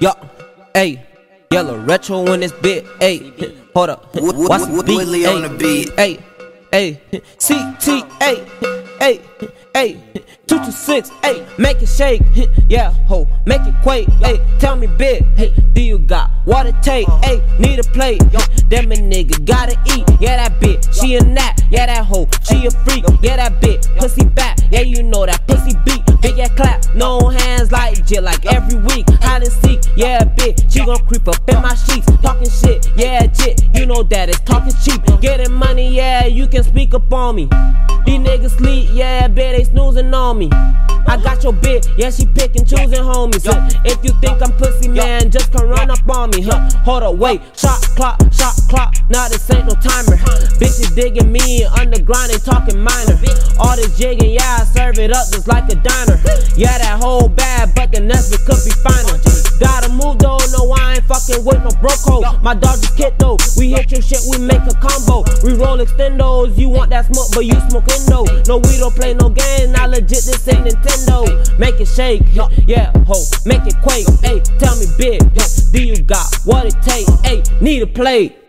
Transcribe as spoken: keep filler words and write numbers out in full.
Yo, ayy, yellow retro in this bit, ayy. Hold up, watch the beat, ayy, ayy, ayy. C T, ayy, ayy, ayy. two two six, ayy, make it shake, yeah, ho, make it quake, ayy. Tell me big, hey, do you got what it take, ayy? Need a plate, yo, them a nigga gotta eat, yeah, that bitch, she a gnat, yeah, that hoe, she a freak, yeah, that bitch, pussy back, yeah, you know that pussy beat, big ass clap, no hands like Jill, like every week, hide and seek, yeah, bitch, she gon' creep up in my sheets, talking shit, yeah, jit, you know that it's talking cheap, getting money, yeah, you can speak up on me, these niggas sleep, yeah, bitch, they snoozing on me. I got your bitch, yeah, she pickin', choosing homies. Huh? If you think I'm pussy, man, just come run up on me. Huh? Hold up, wait, shot clock, shot clock. Nah, this ain't no timer. Bitches digging me underground, they talking minor. All this jigging, yeah, I serve it up just like a diner. Yeah, that whole bad, but the next bit could be finer. Gotta move though, no, I ain't fucking with no broke hoe. My dog just kid though, we hit your shit, we make a combo. We roll extendos, you want that smoke, but you smoking no. No, we don't play no games, not legit, this ain't Nintendo. Make it shake, yeah, ho, make it quake. Ayy, tell me big, do you got what it takes? Ayy, need a plate.